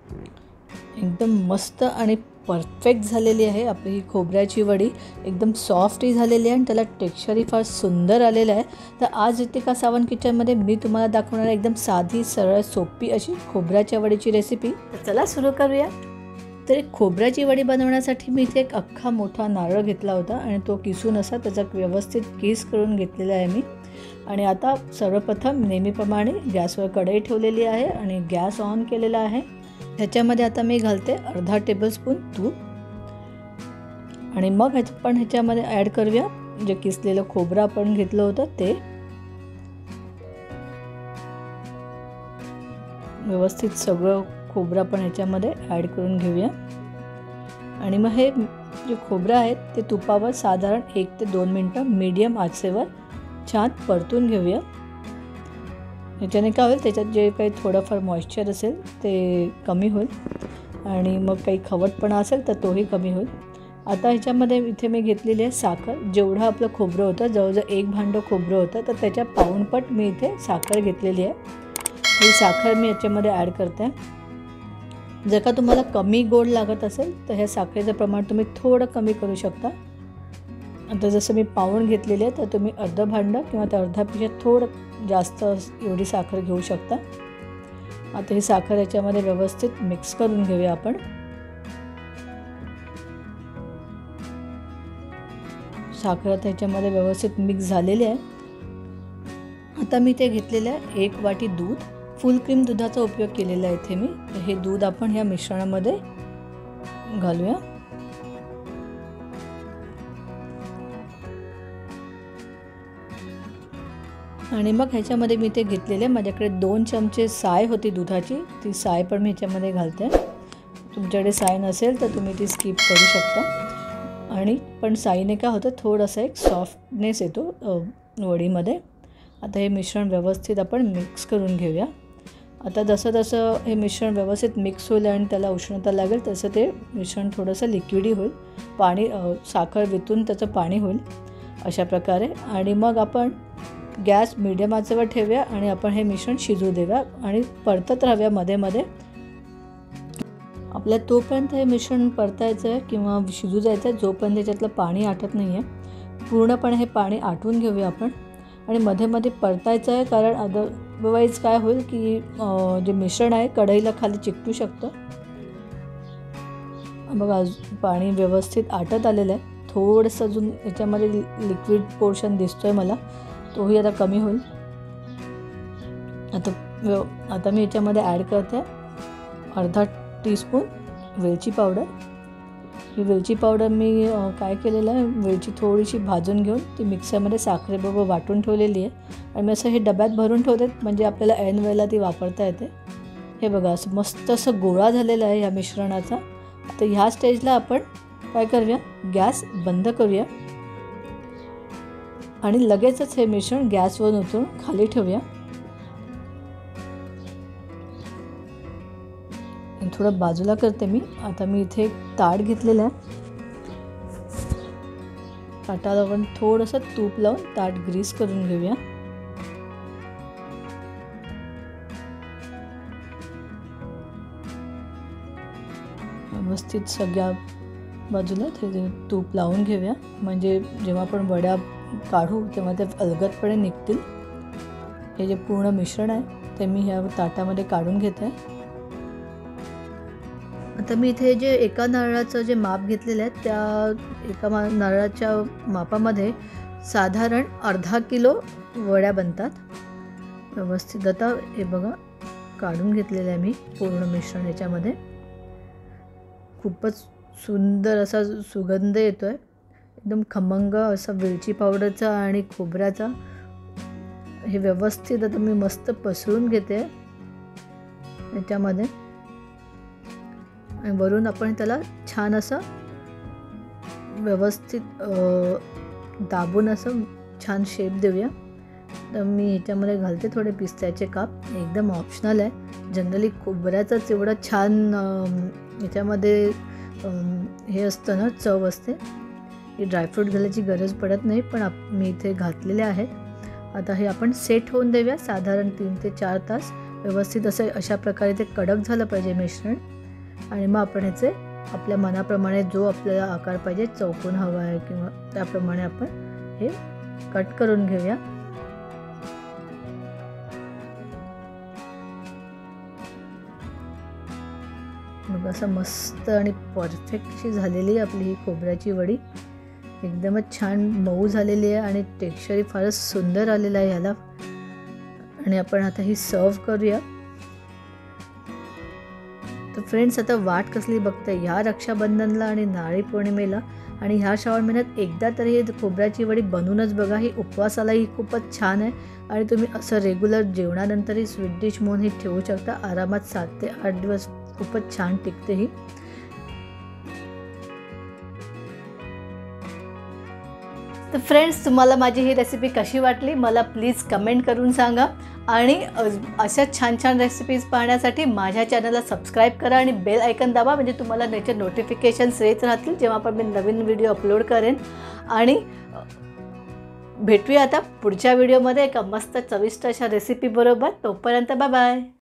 एकदम मस्त आणि परफेक्ट झालेली आहे आपली ही खोबऱ्याची वडी. एकदम सॉफ्टही झालेली आहे आणि त्याला टेक्स्चरही फार सुंदर आलेलं आहे. तर आज रितिका सावंत किचनमध्ये मी तुम्हाला दाखवणार आहे एकदम साधी, सरळ, सोपी अशी खोबऱ्याच्या वडीची रेसिपी. तर चला सुरू करूया. तर खोबऱ्याची वडी बनवण्यासाठी मी इथे एक अख्खा मोठा नारळ घेतला होता आणि तो किसून असा त्याचा व्यवस्थित किस करून घेतलेला आहे मी. आणि आता सर्वप्रथम नेहमीप्रमाणे गॅसवर कढई ठेवलेली आहे आणि गॅस ऑन केलेला आहे. ह्याच्यामध्ये आता मी घालते अर्धा टेबलस्पून तूप आणि मग ह्याच्यामध्ये ॲड करूया जे किसलेलं खोबरं आपण घेतलं होतं ते. व्यवस्थित सगळं खोबरं आपण ह्याच्यामध्ये ॲड करून घेऊया. आणि मग हे जे खोबरं आहेत ते तुपावर साधारण 1 ते 2 मिनटं मीडियम आचेवर छान परतून घेऊया. ह्याच्याने काय होईल, त्याच्यात जे काही थोडंफार मॉइश्चर असेल ते कमी होईल आणि मग काही खवटपणा असेल तर तोही कमी होईल. आता ह्याच्यामध्ये इथे मी घेतलेली आहे साखर. जेवढं आपलं खोबरं होतं, जवळजवळ 1 भांडं खोबरं होतं, तर त्याच्या पाऊणपट मी इथे साखर घेतलेली आहे. ही साखर मी याच्यामध्ये ॲड करते. जर का तुम्हाला कमी गोड लागत असेल तर ह्या साखरेचं प्रमाण तुम्ही थोडं कमी करू शकता. आता जसं मी पाऊण घेतलेली आहे तर तुम्ही अर्धं भांडं किंवा त्या अर्ध्यापेक्षा थोडं जास्त एवढी साखर घेऊ शकता. आता ही साखर याच्यामध्ये व्यवस्थित मिक्स करून घेऊया आपण. साखर आता ह्याच्यामध्ये व्यवस्थित मिक्स झालेली आहे. आता मी ते घेतलेलं आहे 1 वाटी दूध. फुल क्रीम दुधाचा उपयोग केलेला आहे इथे मी. हे दूध आपण ह्या मिश्रणामध्ये घालूया. आणि मग ह्याच्यामध्ये मी ते घेतलेले, माझ्याकडे 2 चमचे साय होती दुधाची, ती साय पण मी ह्याच्यामध्ये घालते. तुमच्याकडे साय नसेल तर तुम्ही ती स्किप करू शकता. आणि पण साईने काय होतं, थोडंसं एक सॉफ्टनेस येतो वडीमध्ये. आता हे मिश्रण व्यवस्थित आपण मिक्स करून घेऊया. आता जसं जसं हे मिश्रण व्यवस्थित मिक्स होईल आणि त्याला उष्णता लागेल तसं ते मिश्रण थोडंसं लिक्विडी होईल. पाणी साखर वितून त्याचं पाणी होईल अशा प्रकारे. आणि मग आपण गॅस मीडियम आचेवर ठेवूया आणि आपण हे मिश्रण शिजू देऊया आणि परतत राहूया मध्ये मध्ये. आपल्याला तोपर्यंत हे मिश्रण परतायचं आहे किंवा शिजू जायचं आहे जोपर्यंत त्याच्यातलं पाणी आटत नाही आहे. पूर्णपणे हे पाणी आटवून घेऊया आपण आणि मध्ये मध्ये परतायचं आहे, कारण अदरवाईज काय होईल की जे मिश्रण आहे कढईला खाली चिकटू शकतं. बघा पाणी व्यवस्थित आटत आलेलं आहे. थोडंसं अजून याच्यामध्ये लिक्विड पोर्शन दिसतो आहे मला, तोही आता कमी होईल. आता मी याच्यामध्ये ॲड करते अर्धा टीस्पून वेलची पावडर. ही वेलची पावडर मी काय केलेलं आहे, वेलची थोडीशी भाजून घेऊन ती मिक्सरमध्ये साखरेबरोबर वाटून ठेवलेली आहे आणि मी असं हे डब्यात भरून ठेवते, म्हणजे आपल्याला ऐन वेळेला ती वापरता येते. हे बघा असं मस्त असं गोळा झालेला आहे ह्या मिश्रणाचा. तर ह्या स्टेजला आपण काय करूया, गॅस बंद करूया आणि लगेचच हे मिश्रण गॅसवर उतरून खाली ठेवूया. थोडं बाजूला करते मी. आता मी इथे एक ताट घेतलेलं आहे. ताटाला आपण थोडंसं तूप लावून ताट ग्रीस करून घेऊया. व्यवस्थित सगळ्या बाजूला ते तूप लावून घेऊया, म्हणजे जेव्हा आपण वड्या काढू तेव्हा ते अलगदपणे निघतील. हे जे पूर्ण मिश्रण आहे ते मी ह्या ताटामध्ये काढून घेते. आता मी इथे जे एका नारळाचं जे माप घेतलेलं आहे त्या एका नारळाच्या मापामध्ये साधारण अर्धा किलो वड्या बनतात. व्यवस्थित आता हे बघा काढून घेतलेलं आहे मी पूर्ण मिश्रण. याच्यामध्ये खूपच सुंदर असा सुगंध येतो आहे, एकदम खमंग असा वेलची पावडरचा आणि खोबऱ्याचा. हे व्यवस्थित आता मी मस्त पसरून घेते याच्यामध्ये आणि वरून आपण त्याला छान असं व्यवस्थित दाबून असं छान शेप देऊया. तर मी ह्याच्यामध्ये घालते थोडे पिस्त्याचे काप. एकदम ऑप्शनल आहे. जनरली खोबऱ्याचाच एवढा छान याच्यामध्ये हे असतं ना, चव असते. ही ड्रायफ्रूट घालायची गरज पडत नाही, पण मी इथे घातलेले आहेत. आता हे आपण सेट होऊन देऊया साधारण 3 ते 4 तास. व्यवस्थित असं अशा प्रकारे ते कडक झालं पाहिजे मिश्रण. आणि मग आपण ह्याचे आपल्या मनाप्रमाणे जो आपल्याला आकार पाहिजे, चौकोन हवा आहे किंवा त्याप्रमाणे आपण हे कट करून घेऊया. मग असं मस्त आणि परफेक्टशी झालेली आपली ही खोबऱ्याची वडी. एकदमच छान मऊ झालेली आहे आणि टेक्स्चरही फारच सुंदर आलेलं आहे ह्याला. आणि आपण आता ही सर्व करूया. तर फ्रेंड्स, आता वाट कसली बघताय ह्या रक्षाबंधनला आणि नारळी पौर्णिमेला आणि ह्या श्रावण महिन्यात एकदा तरी हे खोबऱ्याची वडी बनवूनच बघा. ही उपवासालाही खूपच छान आहे आणि तुम्ही असं रेग्युलर जेवणानंतरही स्वीट डिश म्हणून ही ठेवू शकता. आरामात 7 ते 8 दिवस खूपच छान टिकते ही. तर फ्रेंड्स, तुम्हाला माझी ही रेसिपी कशी वाटली मला प्लीज कमेंट करून सांगा. आणि अशा छान छान रेसिपीज पाहण्यासाठी माझ्या चॅनलला सबस्क्राईब करा आणि बेल आयकन दाबा, म्हणजे तुम्हाला त्याचे नोटिफिकेशन्स येत राहतील जेव्हा पण मी नवीन व्हिडिओ अपलोड करेन. आणि भेटूया आता पुढच्या व्हिडिओमध्ये एका मस्त चविष्ट अशा रेसिपी बरोबर. तोपर्यंत बाय बाय.